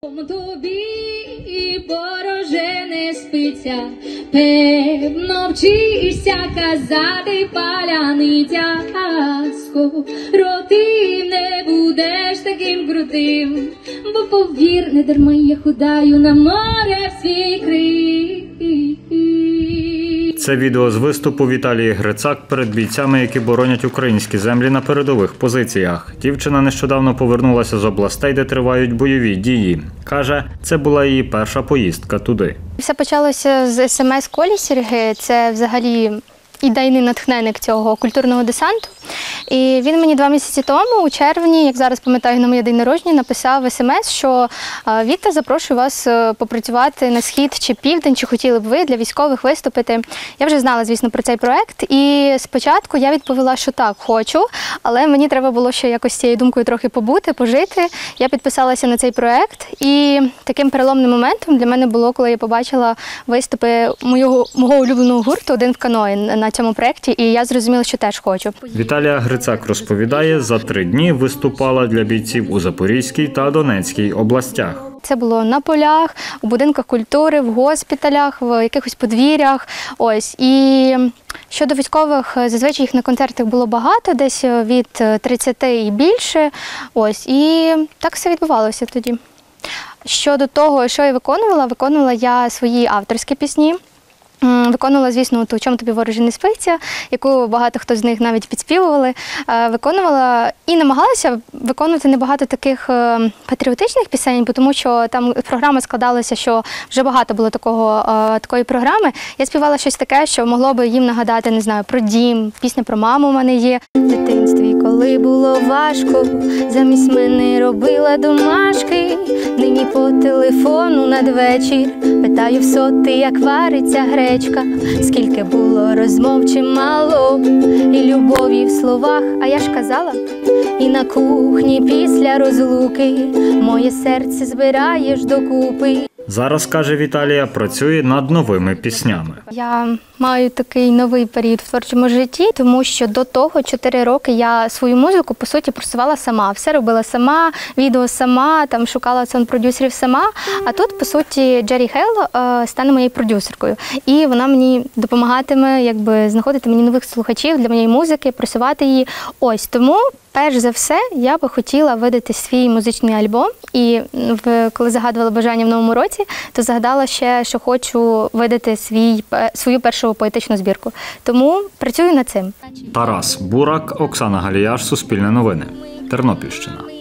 Тобі пороже не спиться, певно вчишся казати паляницясько. Роти не будеш таким крутим, бо повір, не дарма я худаю на море в свій крик. Це відео з виступу Віталії Грицак перед бійцями, які боронять українські землі на передових позиціях. Дівчина нещодавно повернулася з областей, де тривають бойові дії. Каже, це була її перша поїздка туди. Все почалося з СМС Колі Серги. Це взагалі ідейний натхненник цього культурного десанту. І він мені 2 місяці тому, у червні, як зараз пам'ятаю, на моє день народження, написав смс, що «Віта, запрошую вас попрацювати на схід чи південь, чи хотіли б ви для військових виступити». Я вже знала, звісно, про цей проєкт, і спочатку я відповіла, що так, хочу, але мені треба було ще якось з цією думкою трохи побути, пожити. Я підписалася на цей проєкт, і таким переломним моментом для мене було, коли я побачила виступи мого улюбленого гурту «Один в каної» на цьому проєкті, і я зрозуміла, що теж хочу. Віталія Грицак розповідає, за 3 дні виступала для бійців у Запорізькій та Донецькій областях. Це було на полях, у будинках культури, в госпіталях, в якихось подвір'ях. Ось. І щодо військових, зазвичай їх на концертах було багато, десь від 30 і більше. Ось. І так все відбувалося тоді. Щодо того, що я виконувала я свої авторські пісні. Виконувала, звісно, «У чому тобі вороже не спиться», яку багато хто з них навіть підспівували. Виконувала і намагалася виконувати небагато таких патріотичних пісень, тому що там програма складалася, що вже багато було такої програми. Я співала щось таке, що могло би їм нагадати, не знаю, про дім, пісня про маму у мене є. В дитинстві, коли було важко, замість мене робила домашки. Нині по телефону надвечір питаю в соти, як вариться гречка. Скільки було розмов чимало, і любові в словах, а я ж казала. І на кухні після розлуки моє серце збираєш докупи. Зараз, каже Віталія, працює над новими піснями. Я маю такий новий період в творчому житті, тому що до того 4 роки я свою музику, по суті, просувала сама. Все робила сама, відео сама, там шукала саунд-продюсерів сама. А тут, по суті, Джері Хейл стане моєю продюсеркою. І вона мені допомагатиме, знаходити мені нових слухачів для моєї музики, просувати її. Ось, тому перш за все, я би хотіла видати свій музичний альбом. І коли загадувала бажання в новому році, то загадала ще, що хочу видати свою першу поетичну збірку. Тому працюю над цим. Тарас Бурак, Оксана Галіяш, Суспільне новини, Тернопільщина.